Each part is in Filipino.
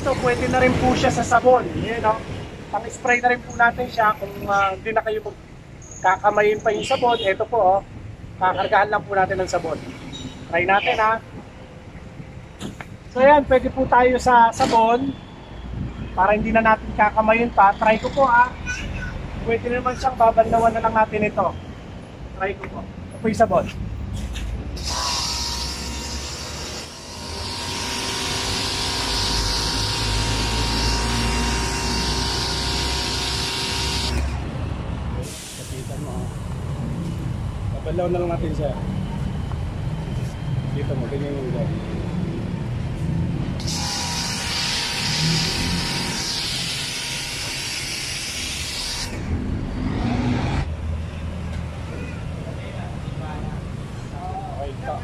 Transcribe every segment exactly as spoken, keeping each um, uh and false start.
ito, pwede na rin po siya sa sabon. Yan, no? Pang-spray na rin po natin siya kung uh, hindi na kayo kakamayin pa yung sabon. Ito po, oh, kakargahan lang po natin ng sabon. Try natin, ha. So yan, pwede po tayo sa sabon para hindi na natin kakamayin pa. Try ko po, ha. Pwede naman siyang babanlawan na lang natin ito. Try ko po. Ito po yung sabon. Balaw na lang natin siya. Dito mo, ganyan yung gawin. Okay, ito.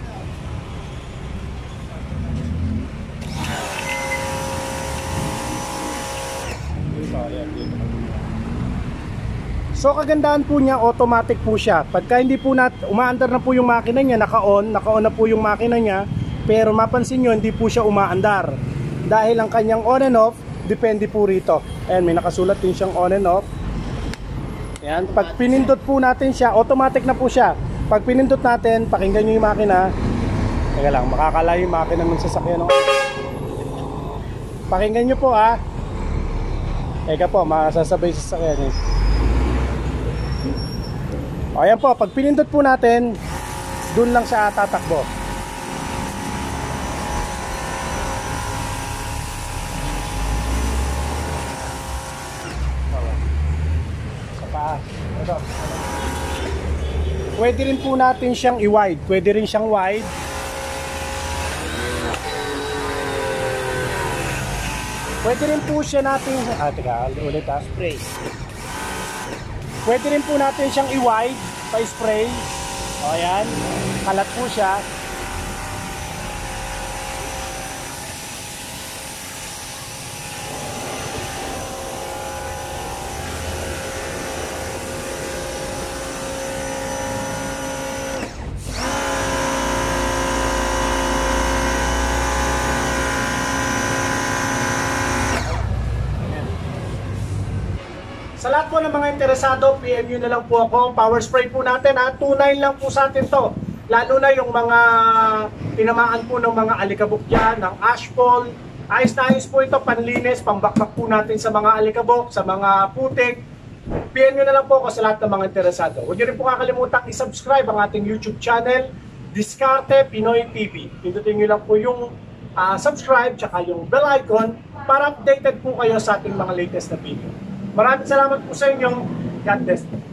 Dito, ayan, dito. So kagandahan po niya, automatic po siya. Pagka hindi po nat umaandar na po yung makina niya, naka-on, naka-on na po yung makina niya, pero mapansin niyo hindi po siya umaandar. Dahil ang kanyang on and off, depende po rito. Ayan, may nakasulat din siyang on and off. Ayan, pag pinindot po natin siya, automatic na po siya. Pag pinindot natin, pakinggan niyo yung makina. Teka lang, makakalayo yung makina ng sasakyan. No? Pakinggan niyo po, ha. Teka po, masasabay sa sasakyan eh. Ayan po, pag pinindot po natin, dun lang siya tatakbo. Sa paa. Ito. Pwede rin po natin siyang i-wide. Pwede rin siyang wide. Pwede rin po siya natin, ah, teka, ulit ha, spray. Pwede rin po natin siyang i-wide, pa-spray. O yan, kalat po siya. Sa lahat po ng mga interesado, P M nyo na lang po ako. Power spray po natin, ha. two nine lang po sa atin to. Lalo na yung mga tinamaan po ng mga alikabok dyan, ng ashfall. Ayos na ayos po ito, panlinis, pambakbak po natin sa mga alikabok, sa mga putik. P M nyo na lang po ako sa lahat ng mga interesado. Huwag nyo rin po kakalimutan i-subscribe ang ating YouTube channel, Diskarte Pinoy T V. Pindutin nyo lang po yung uh, subscribe, tsaka yung bell icon para updated po kayo sa ating mga latest na video. Maraming salamat po sa inyo. God bless.